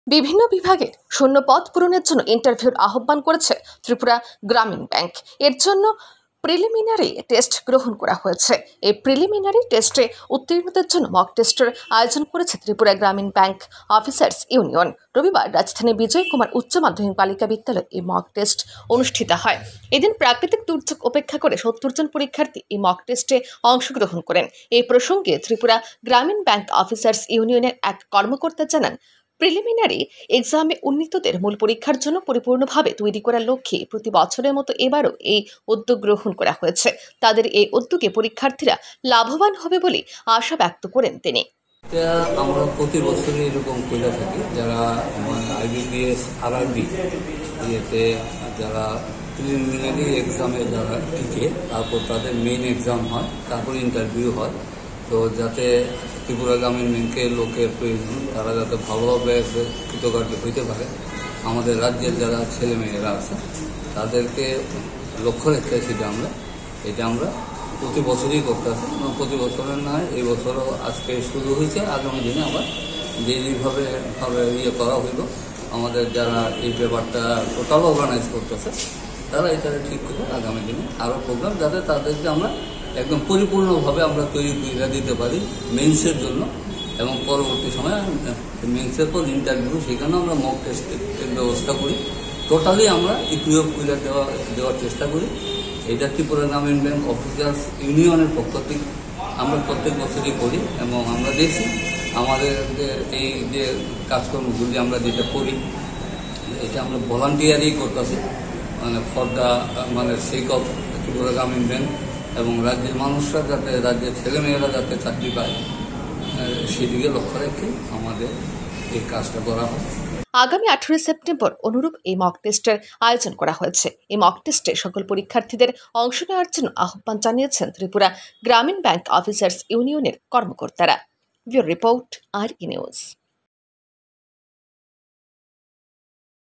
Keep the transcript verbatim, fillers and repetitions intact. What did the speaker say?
বিভিন্ন বিভাগের শূন্য পদ পূরণের জন্য ইন্টারভিউর আহ্বান করেছে ত্রিপুরা গ্রামীণ ব্যাংক। এর জন্য প্রিলিমিনারি টেস্ট গ্রহণ করা হয়েছে। এই প্রিলিমিনারি টেস্টে উত্তীর্ণদের জন্য মক টেস্টের আয়োজন করেছে ত্রিপুরা গ্রামীণ ব্যাংক অফিসার্স ইউনিয়ন। রবিবার রাজধানী বিজয় কুমার উচ্চ মাধ্যমিক বালিকা বিদ্যালয়ে এই মক টেস্ট অনুষ্ঠিত হয়। এদিন প্রাকৃতিক দুর্যোগ উপেক্ষা করে সত্তর জন পরীক্ষার্থী এই মক টেস্টে অংশগ্রহণ করেন। এই প্রসঙ্গে ত্রিপুরা গ্রামীণ ব্যাংক অফিসার্স ইউনিয়নের এক কর্মকর্তা জানান, প্রিলিমিনারি এক্সামে উন্নীতদের মূল পরীক্ষার জন্য পরিপূর্ণভাবে তৈরি করার লক্ষ্যে প্রতি বছরের মতো এবারও এই উদ্যোগ গ্রহণ করা হয়েছে। তাদের এই উদ্যোগে পরীক্ষার্থীরা লাভবান হবে বলে আশা ব্যক্ত করেন তিনি। আমরা প্রতি বছরই এরকম করে থাকি, যারা আইবিপিএস আরআরবি ইয়েতে যারা প্রিলিমিনারি এক্সামে যারা টিকে, তারপর তাদের মেইন এক্সাম হয়, তারপর ইন্টারভিউ হয়। তো যাতে ত্রিপুরা গ্রামীণ ব্যাংকের লোকের প্রয়োজন, তারা যাতে ভালোভাবে কৃতকার্য হইতে পারে, আমাদের রাজ্যের যারা ছেলেমেয়েরা আছে তাদেরকে লক্ষ্য রেখে সেটা আমরা এটা আমরা প্রতি বছরই করতেছি। প্রতি বছরের নয়, এই বছরও আজকে শুরু হয়েছে। আগামী দিনে আবার যেইভাবে ভাবে ইয়ে করা হইল, আমাদের যারা এই ব্যাপারটা টোটাল অর্গানাইজ করতেছে তারা এটা ঠিক করে আগামী দিনে আরও প্রোগ্রাম, যাতে তাদেরকে আমরা একদম পরিপূর্ণভাবে আমরা তৈরি করে দিতে পারি মেন্সের জন্য, এবং পরবর্তী সময়ে মেন্সের পর ইন্টারভিউ, সেখানেও আমরা মক টেস্টের ব্যবস্থা করি। টোটালি আমরা ইকুইপ করে দেওয়া দেওয়ার চেষ্টা করি। এটা ত্রিপুরা গ্রামীণ ব্যাংক অফিসার্স ইউনিয়নের পক্ষ থেকে আমরা প্রত্যেক বছরই করি, এবং আমরা দেখছি আমাদের এই যে কাজকর্মগুলি আমরা যেটা করি, এটা আমরা ভলান্টিয়ারই করতেছি, মানে ফর দ্য মানে সেক অফ ত্রিপুরা গ্রামীণ ব্যাংক, এবং রাজ্যের মানুষরা যাতে, রাজ্যের ছেলেমেয়েরা যাতে চাকরি পায়, সেদিকে লক্ষ্য রেখে আমাদের এই কাজটা করা হয়। আগামী আঠারোই সেপ্টেম্বর অনুরূপ এই মক টেস্টের আয়োজন করা হয়েছে। এই মক টেস্টে সকল পরীক্ষার্থীদের অংশ নেওয়ার জন্য আহ্বান জানিয়েছেন ত্রিপুরা গ্রামীণ ব্যাংক অফিসার্স ইউনিয়নের কর্মকর্তারা। ব্যুরো রিপোর্ট, আর ই নিউজ।